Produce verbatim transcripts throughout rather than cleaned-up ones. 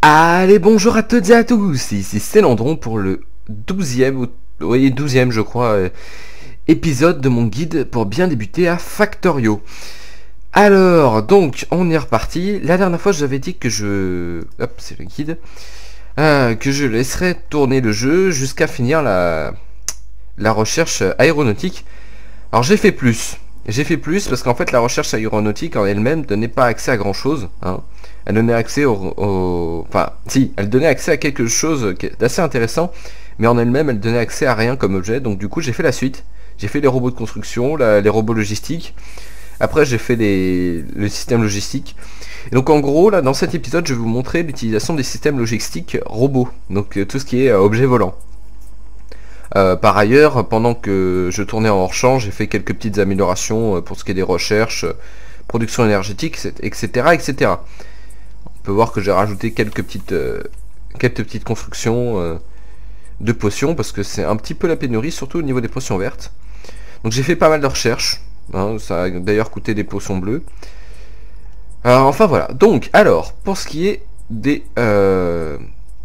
Allez, bonjour à toutes et à tous, ici c'est Landron pour le douzième, ou- oui, douzième je crois, euh, épisode de mon guide pour bien débuter à Factorio. Alors, donc, on est reparti. La dernière fois, je vous avais dit que je... Hop, c'est le guide. Euh, que je laisserais tourner le jeu jusqu'à finir la, la recherche aéronautique. Alors, j'ai fait plus. J'ai fait plus parce qu'en fait, la recherche aéronautique en elle-même donnait pas accès à grand-chose, hein. Elle donnait accès au, au... Enfin, si, elle donnait accès à quelque chose d'assez intéressant, mais en elle-même, elle donnait accès à rien comme objet. Donc du coup, j'ai fait la suite. J'ai fait les robots de construction, la- les robots logistiques. Après, j'ai fait les... le système logistique. Et donc en gros, là, dans cet épisode, je vais vous montrer l'utilisation des systèmes logistiques robots. Donc euh, tout ce qui est euh, objet volant. Euh, par ailleurs, pendant que je tournais en hors-champ, j'ai fait quelques petites améliorations euh, pour ce qui est des recherches, euh, production énergétique, et cetera, et cetera. On peut voir que j'ai rajouté quelques petites, euh, quelques petites constructions euh, de potions, parce que c'est un petit peu la pénurie, surtout au niveau des potions vertes. Donc j'ai fait pas mal de recherches, hein, ça a d'ailleurs coûté des potions bleues. Euh, enfin voilà, donc alors, pour ce qui est des, euh,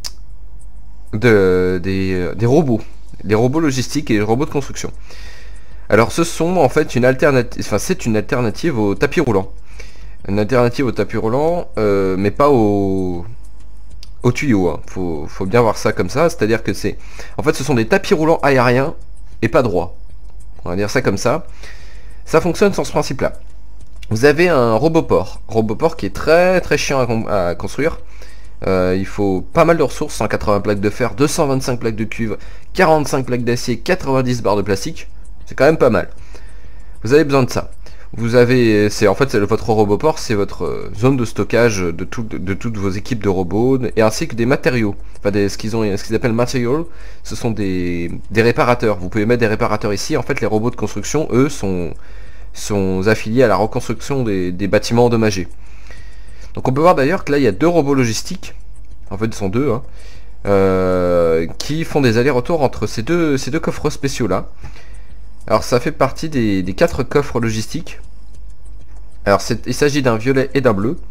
de, des, euh, des robots, les robots logistiques et les robots de construction. Alors ce sont en fait une alternative, enfin c'est une alternative au tapis roulant. Une alternative au tapis roulant, euh, mais pas au, au tuyau, hein. Faut, faut bien voir ça comme ça, c'est-à-dire que c'est... En fait ce sont des tapis roulants aériens et pas droits. On va dire ça comme ça. Ça fonctionne sur ce principe-là. Vous avez un roboport. Roboport qui est très très chiant à, con- à construire. Euh, il faut pas mal de ressources, cent quatre-vingts plaques de fer, deux cent vingt-cinq plaques de cuivre, quarante-cinq plaques d'acier, quatre-vingt-dix barres de plastique. C'est quand même pas mal. Vous avez besoin de ça. Vous avez, c'est en fait c'est le- votre roboport, c'est votre euh, zone de stockage de, tout- de toutes vos équipes de robots et ainsi que des matériaux. Enfin des, ce qu'ils ont, ce qu'ils appellent material, ce sont des, des réparateurs. Vous pouvez mettre des réparateurs ici. En fait, les robots de construction, eux, sont sont affiliés à la reconstruction des, des bâtiments endommagés. Donc on peut voir d'ailleurs que là il y a deux robots logistiques. En fait, ils sont deux, hein, euh, qui font des allers-retours entre ces deux ces deux coffres spéciaux là. Alors ça fait partie des, des quatre coffres logistiques. Alors c'est- il s'agit d'un violet et d'un bleu.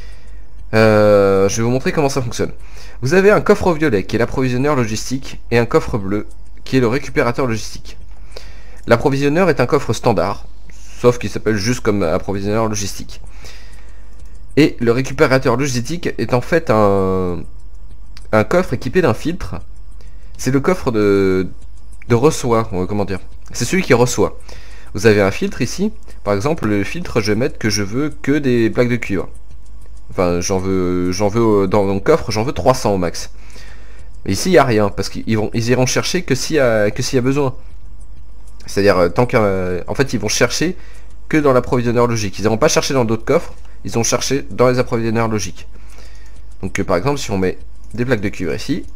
Euh, je vais vous montrer comment ça fonctionne. Vous avez un coffre violet qui est l'approvisionneur logistique et un coffre bleu qui est le récupérateur logistique. L'approvisionneur est un coffre standard, sauf qu'il s'appelle juste comme approvisionneur logistique. Et le récupérateur logistique est en fait un, un coffre équipé d'un filtre. C'est le coffre de, de reçoit, euh, comment dire. C'est celui qui reçoit. Vous avez un filtre ici. Par exemple, le filtre, je vais mettre que je veux que des plaques de cuivre. Enfin, j'en veux, j'en veux euh, dans mon coffre, j'en veux trois cents au max. Mais ici, il n'y a rien, parce qu'ils vont, ils iront chercher que s'il y a, que s'il y a besoin. C'est-à-dire, euh, tant qu'un, euh, en fait, ils vont chercher que dans l'approvisionneur logique. Ils n'iront pas chercher dans d'autres coffres, ils vont chercher dans les approvisionneurs logiques. Donc, euh, par exemple, si on met des plaques de cuivre ici,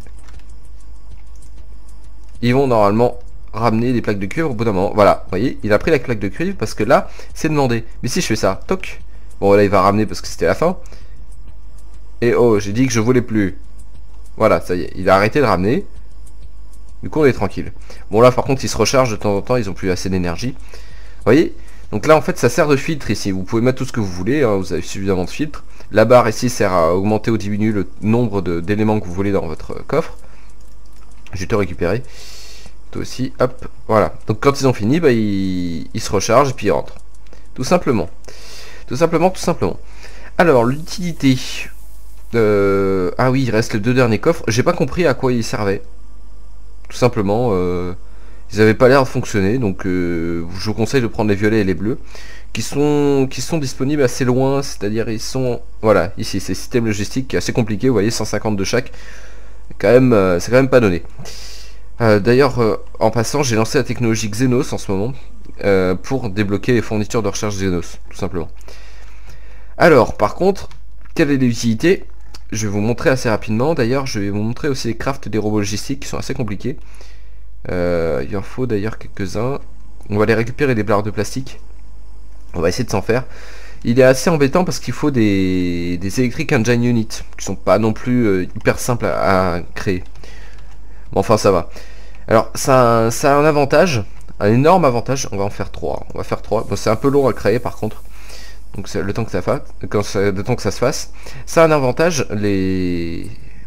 ils vont normalement ramener des plaques de cuivre au bout d'un moment. Voilà, vous voyez, il a pris la plaque de cuivre parce que là, c'est demandé. Mais si je fais ça, toc, bon là il va ramener parce que c'était la fin. Et oh, j'ai dit que je voulais plus. Voilà, ça y est, il a arrêté de ramener. Du coup on est tranquille. Bon là par contre il se recharge de temps en temps, ils ont plus assez d'énergie. Vous voyez, donc là en fait ça sert de filtre ici. Vous pouvez mettre tout ce que vous voulez, hein, vous avez suffisamment de filtres. La barre ici sert à augmenter ou diminuer le nombre de- d'éléments que vous voulez dans votre coffre. Je vais te récupérer. Toi aussi, hop, voilà. Donc quand ils ont fini, bah, ils, ils se rechargent et puis ils rentrent. Tout simplement. Tout simplement, tout simplement. Alors, l'utilité... Euh, ah oui, il reste les deux derniers coffres. J'ai pas compris à quoi ils servaient. Tout simplement, euh, ils avaient pas l'air de fonctionner. Donc, euh, je vous conseille de prendre les violets et les bleus. Qui sont, qui sont disponibles assez loin. C'est-à-dire, ils sont... Voilà, ici, c'est système logistique qui est assez compliqué. Vous voyez, cent cinquante de chaque. Quand même, euh, c'est quand même pas donné. Euh, D'ailleurs, euh, en passant, j'ai lancé la technologie Xenos en ce moment euh, pour débloquer les fournitures de recherche Xenos, tout simplement. Alors, par contre, quelle est l'utilité? Je vais vous montrer assez rapidement. D'ailleurs, je vais vous montrer aussi les crafts des robots logistiques qui sont assez compliqués. Euh, il en faut d'ailleurs quelques-uns. On va les récupérer des barres de plastique. On va essayer de s'en faire. Il est assez embêtant parce qu'il faut des, des Electric Engine Units qui sont pas non plus euh, hyper simples à, à créer. Bon, enfin ça va. Alors ça, a- ça a un avantage, un énorme avantage. On va en faire trois. On va faire trois. Bon, c'est un peu long à créer par contre. Donc c'est le temps que ça fasse, quand ça- le temps que ça se fasse. Ça a un avantage. Les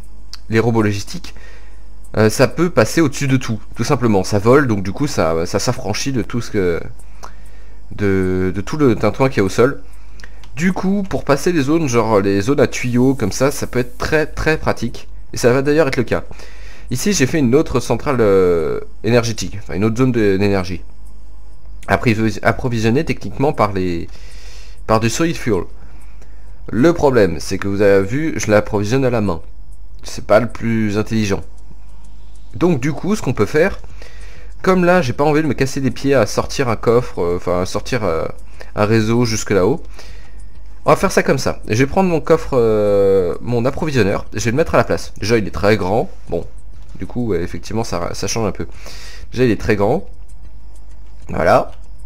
les robots logistiques, euh, ça peut passer au-dessus de tout, tout simplement. Ça vole, donc du coup ça, ça s'affranchit de tout ce que... de, de tout le tintouin qui est au sol. Du coup, pour passer les zones, genre les zones à tuyaux, comme ça, ça peut être très très pratique. Et ça va d'ailleurs être le cas. Ici, j'ai fait une autre centrale euh, énergétique, enfin une autre zone d'énergie. Approvisionnée techniquement par les par du solid fuel. Le problème, c'est que vous avez vu, je l'approvisionne à la main. C'est pas le plus intelligent. Donc du coup, ce qu'on peut faire, comme là, j'ai pas envie de me casser les pieds à sortir un coffre, euh, enfin à sortir euh, un réseau jusque là-haut. On va faire ça comme ça. Je vais prendre mon coffre, euh, mon approvisionneur, je vais le mettre à la place. Déjà, il est très grand. Bon, du coup, ouais, effectivement, ça, ça change un peu. Déjà, il est très grand. Voilà.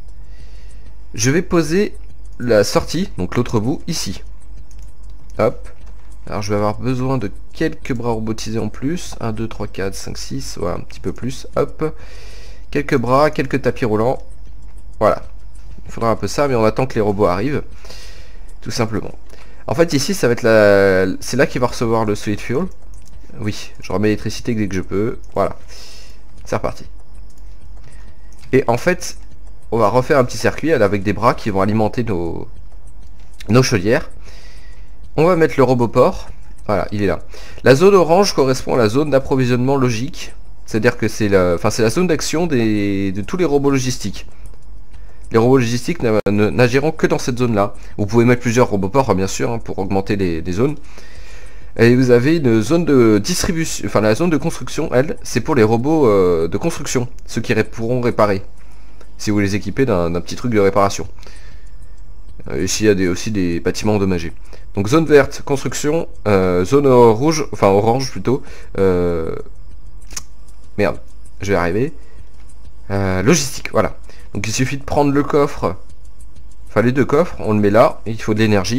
Je vais poser la sortie, donc l'autre bout, ici. Hop. Alors, je vais avoir besoin de quelques bras robotisés en plus. un, deux, trois, quatre, cinq, six. Ouais, un petit peu plus. Hop. Quelques bras, quelques tapis roulants. Voilà. Il faudra un peu ça, mais on attend que les robots arrivent. Tout simplement. En fait ici ça va être la... c'est là qu'il va recevoir le solid fuel. Oui, je remets l'électricité dès que je peux. Voilà. C'est reparti. Et en fait, on va refaire un petit circuit avec des bras qui vont alimenter nos, nos chaudières. On va mettre le robot port. Voilà, il est là. La zone orange correspond à la zone d'approvisionnement logique. C'est-à-dire que c'est la... Enfin, c'est la zone d'action des... de tous les robots logistiques. Les robots logistiques n'agiront que dans cette zone-là. Vous pouvez mettre plusieurs robots ports, bien sûr, hein, pour augmenter les, les zones. Et vous avez une zone de distribution, enfin la zone de construction, elle, c'est pour les robots euh, de construction, ceux qui ré pourront réparer, si vous les équipez d'un petit truc de réparation. Euh, ici, il y a des, aussi des bâtiments endommagés. Donc zone verte, construction, euh, zone rouge, enfin orange plutôt. Euh... Merde, je vais arriver. Euh, logistique, voilà. Donc il suffit de prendre le coffre, enfin les deux coffres, on le met là, et il faut de l'énergie.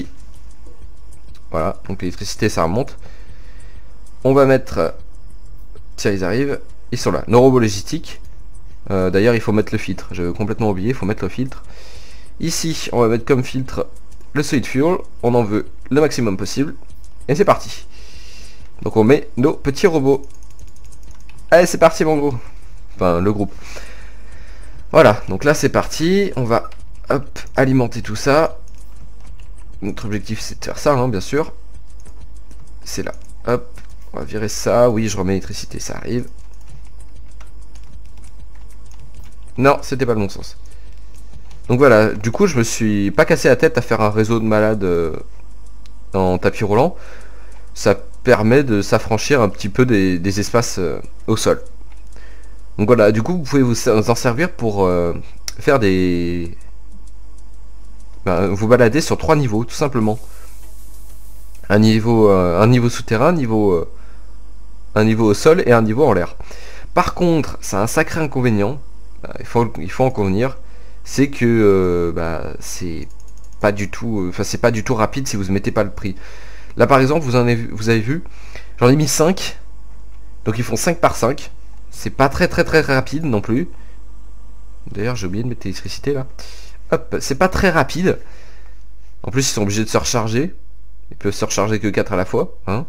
Voilà, donc l'électricité ça remonte. On va mettre... Tiens, ils arrivent, ils sont là. Nos robots logistiques. Euh, D'ailleurs il faut mettre le filtre, j'avais complètement oublié, il faut mettre le filtre. Ici, on va mettre comme filtre le solid fuel, on en veut le maximum possible. Et c'est parti. Donc on met nos petits robots. Allez, c'est parti mon gros. Enfin, le groupe. Voilà, donc là c'est parti, on va hop, alimenter tout ça. Notre objectif c'est de faire ça, hein, bien sûr. C'est là, hop, on va virer ça, oui je remets l'électricité, ça arrive. Non, c'était pas le bon sens. Donc voilà, du coup je me suis pas cassé la tête à faire un réseau de malades euh, en tapis roulant. Ça permet de s'affranchir un petit peu des, des espaces euh, au sol. Donc voilà, du coup vous pouvez vous en servir pour euh, faire des... Ben, vous balader sur trois niveaux, tout simplement. Un niveau, euh, un niveau souterrain, niveau, euh, un niveau au sol et un niveau en l'air. Par contre, ça a un sacré inconvénient, ben, il, faut, il faut en convenir, c'est que euh, ben, c'est pas du tout, enfin euh, c'est pas du tout rapide si vous ne mettez pas le prix. Là par exemple, vous, en avez, vous avez vu, j'en ai mis cinq, donc ils font cinq par cinq. C'est pas très très très rapide non plus. D'ailleurs j'ai oublié de mettre l'électricité là. Hop, c'est pas très rapide. En plus ils sont obligés de se recharger. Ils peuvent se recharger que quatre à la fois. Hein.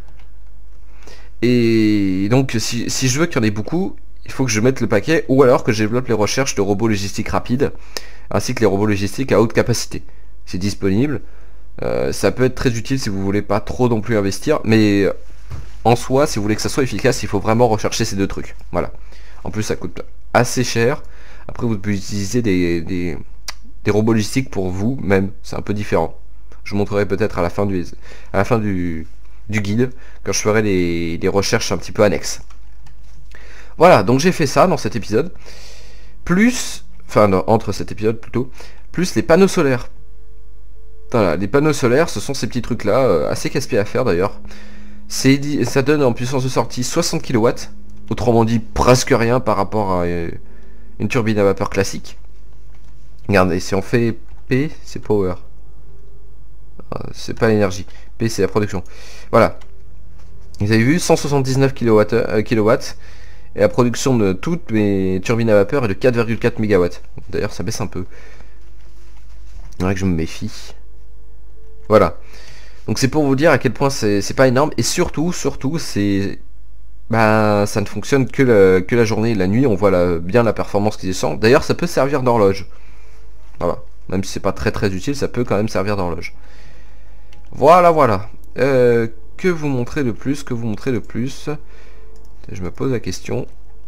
Et donc si, si je veux qu'il y en ait beaucoup, il faut que je mette le paquet. Ou alors que je développe les recherches de robots logistiques rapides. Ainsi que les robots logistiques à haute capacité. C'est disponible. Euh, ça peut être très utile si vous voulez pas trop non plus investir. Mais... en soi, si vous voulez que ça soit efficace, il faut vraiment rechercher ces deux trucs. Voilà. En plus, ça coûte assez cher. Après, vous pouvez utiliser des, des, des robots logistiques pour vous même. C'est un peu différent. Je vous montrerai peut-être à la fin du, à la fin du, du guide, quand je ferai les, les recherches un petit peu annexes. Voilà, donc j'ai fait ça dans cet épisode. Plus, enfin, non, entre cet épisode plutôt, plus les panneaux solaires. Voilà, les panneaux solaires, ce sont ces petits trucs-là, euh, assez casse-pieds à faire d'ailleurs. Ça donne en puissance de sortie soixante kilowatts, autrement dit presque rien par rapport à une turbine à vapeur classique. Regardez, si on fait P, c'est power. C'est pas l'énergie. P, c'est la production. Voilà. Vous avez vu, cent soixante-dix-neuf kilowatts, euh, kilowatts, et la production de toutes mes turbines à vapeur est de quatre virgule quatre mégawatts. D'ailleurs, ça baisse un peu. Il faudrait que je me méfie. Voilà. Donc c'est pour vous dire à quel point c'est pas énorme. Et surtout, surtout, c'est... Bah, ça ne fonctionne que, le, que la journée et la nuit. On voit la, bien la performance qui descend. D'ailleurs, ça peut servir d'horloge. Voilà. Même si c'est pas très très utile, ça peut quand même servir d'horloge. Voilà, voilà. Euh, que vous montrez de plus Que vous montrez de plus Je me pose la question.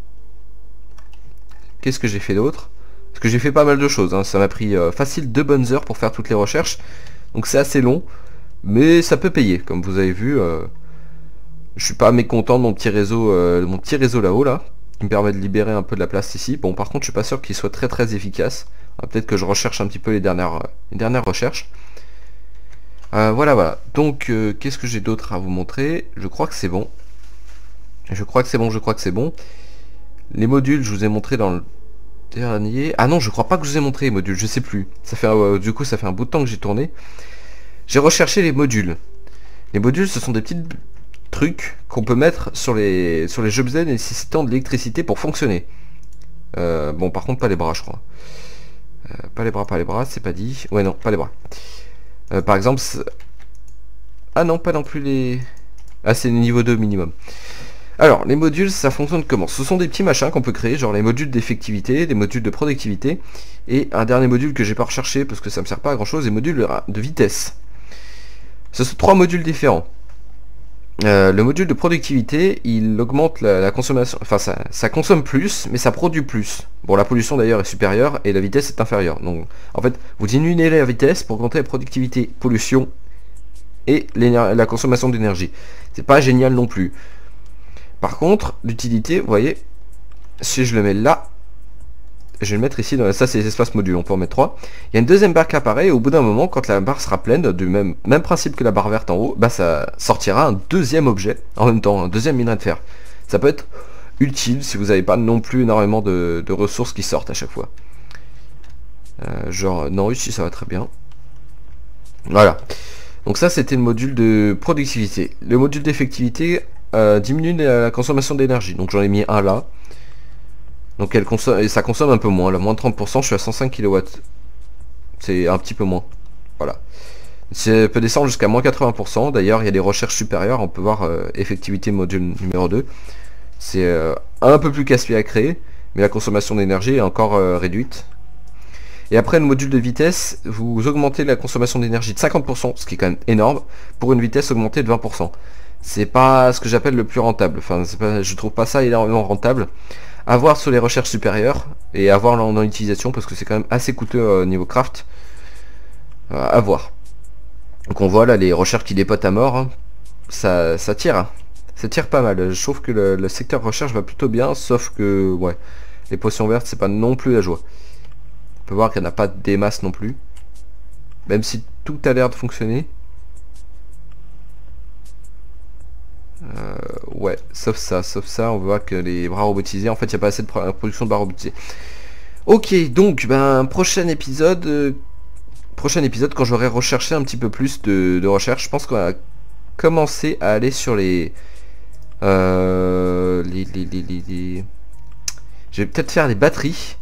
Qu'est-ce que j'ai fait d'autre? Parce que j'ai fait pas mal de choses. Hein. Ça m'a pris euh, facile deux bonnes heures pour faire toutes les recherches. Donc c'est assez long. Mais ça peut payer. Comme vous avez vu... Euh, Je suis pas mécontent de mon petit réseau, euh, de mon petit réseau là-haut là, qui me permet de libérer un peu de la place ici. Bon, par contre, je suis pas sûr qu'il soit très très efficace. Ah, peut-être que je recherche un petit peu les dernières, euh, les dernières recherches. Euh, voilà, voilà. Donc, euh, qu'est-ce que j'ai d'autre à vous montrer? Je crois que c'est bon. Je crois que c'est bon, je crois que c'est bon. Les modules, je vous ai montré dans le dernier. Ah non, je crois pas que je vous ai montré les modules, je sais plus. Ça fait, euh, du coup, ça fait un bout de temps que j'ai tourné. J'ai recherché les modules. Les modules, ce sont des petites trucs qu'on peut mettre sur les sur les objets nécessitant de l'électricité pour fonctionner. Euh, bon, par contre, pas les bras, je crois. Euh, pas les bras, pas les bras, c'est pas dit. Ouais, non, pas les bras. Euh, par exemple... Ah non, pas non plus les... Ah, c'est niveau deux minimum. Alors, les modules, ça fonctionne comment? Ce sont des petits machins qu'on peut créer, genre les modules d'effectivité, des modules de productivité, et un dernier module que j'ai pas recherché parce que ça me sert pas à grand chose, les modules de vitesse. Ce sont trois modules différents. Euh, le module de productivité, il augmente la, la consommation, enfin ça, ça consomme plus, mais ça produit plus. Bon, la pollution d'ailleurs est supérieure et la vitesse est inférieure. Donc, en fait, vous diminuez la vitesse pour augmenter la productivité, pollution et la consommation d'énergie. C'est pas génial non plus. Par contre, l'utilité, vous voyez, si je le mets là, je vais le mettre ici, dans, ça c'est les espaces modules, on peut en mettre trois. Il y a une deuxième barre qui apparaît et au bout d'un moment, quand la barre sera pleine, du même, même principe que la barre verte en haut, bah ça sortira un deuxième objet en même temps, un deuxième minerai de fer. Ça peut être utile si vous n'avez pas non plus énormément de, de ressources qui sortent à chaque fois. Euh, genre, non, ici ça va très bien. Voilà. Donc ça c'était le module de productivité. Le module d'effectivité euh, diminue la, la consommation d'énergie. Donc j'en ai mis un là. Donc elle consomme, et ça consomme un peu moins, là, moins de trente pour cent, je suis à cent cinq kilowatts. C'est un petit peu moins. Voilà. Ça peut descendre jusqu'à moins quatre-vingts pour cent. D'ailleurs, il y a des recherches supérieures, on peut voir euh, effectivité module numéro deux. C'est euh, un peu plus casse-pied à créer, mais la consommation d'énergie est encore euh, réduite. Et après le module de vitesse, vous augmentez la consommation d'énergie de cinquante pour cent, ce qui est quand même énorme, pour une vitesse augmentée de vingt pour cent. C'est pas ce que j'appelle le plus rentable. Enfin, pas, je trouve pas ça énormément rentable. À voir sur les recherches supérieures et à voir dans, dans l'utilisation parce que c'est quand même assez coûteux au euh, niveau craft. Euh, à voir. Donc on voit là les recherches qui dépotent à mort. Hein. Ça, ça tire. Hein. Ça tire pas mal. Je trouve que le, le secteur recherche va plutôt bien, sauf que ouais, les potions vertes c'est pas non plus la joie. On peut voir qu'il n'y en a pas des masses non plus. Même si tout a l'air de fonctionner. Euh, ouais, sauf ça, sauf ça, on voit que les bras robotisés, en fait, il n'y a pas assez de production de bras robotisés. Ok, donc, ben, prochain épisode, euh, prochain épisode, quand j'aurai recherché un petit peu plus de, de recherche, je pense qu'on va commencer à aller sur les, euh, les, les, les, les, les... Je vais peut-être faire les batteries.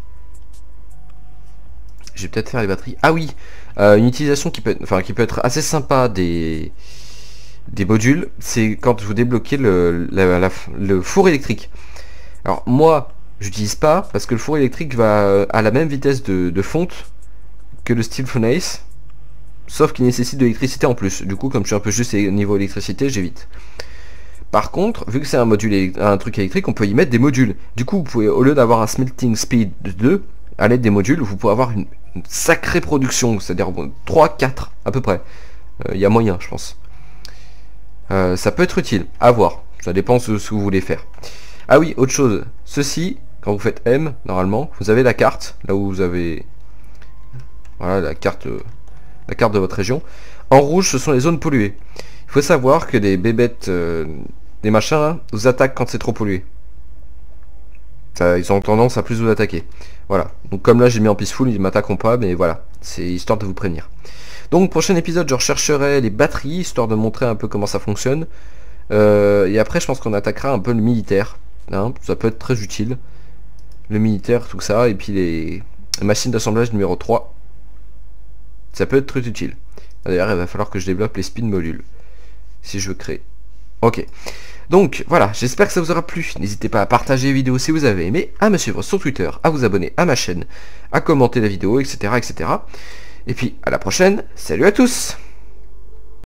Je vais peut-être faire les batteries. Ah oui, euh, une utilisation qui peut, enfin, qui peut être assez sympa des des modules, c'est quand vous débloquez le, la, la, le four électrique. Alors moi, j'utilise pas parce que le four électrique va à la même vitesse de, de fonte que le steel furnace, sauf qu'il nécessite de l'électricité en plus. Du coup, comme je suis un peu juste niveau électricité, j'évite. Par contre, vu que c'est un module, un truc électrique, on peut y mettre des modules. Du coup, vous pouvez, au lieu d'avoir un smelting speed de deux, à l'aide des modules, vous pouvez avoir une, une sacrée production, c'est-à-dire bon, trois quatre à peu près. Il euh, y a moyen, je pense. Euh, ça peut être utile, à voir. Ça dépend de ce que vous voulez faire. Ah oui, autre chose. Ceci, quand vous faites M, normalement, vous avez la carte, là où vous avez... Voilà, la carte, euh, la carte de votre région. En rouge, ce sont les zones polluées. Il faut savoir que les bébêtes, euh, des machins, là, vous attaquent quand c'est trop pollué. Ça, ils ont tendance à plus vous attaquer. Voilà. Donc comme là, j'ai mis en peaceful, ils m'attaqueront pas, mais voilà. C'est histoire de vous prévenir. Donc prochain épisode, je rechercherai les batteries, histoire de montrer un peu comment ça fonctionne. Euh, et après, je pense qu'on attaquera un peu le militaire. Hein, ça peut être très utile. Le militaire, tout ça. Et puis les machines d'assemblage numéro trois. Ça peut être très utile. D'ailleurs, il va falloir que je développe les spin modules. Si je veux créer. Ok. Donc, voilà, j'espère que ça vous aura plu. N'hésitez pas à partager la vidéo si vous avez aimé, à me suivre sur Twitter, à vous abonner à ma chaîne, à commenter la vidéo, et cetera, et cetera. Et puis, à la prochaine. Salut à tous!